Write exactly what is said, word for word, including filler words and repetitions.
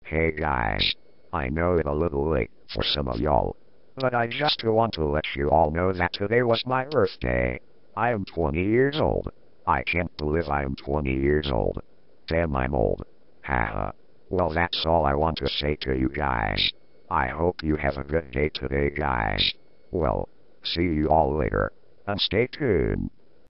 Hey guys, I know it's a little late for some of y'all, but I just want to let you all know that today was my birthday. I am twenty years old. I can't believe I am twenty years old. Damn, I'm old. Haha. Well, that's all I want to say to you guys. I hope you have a good day today, guys. Well, see you all later. And stay tuned.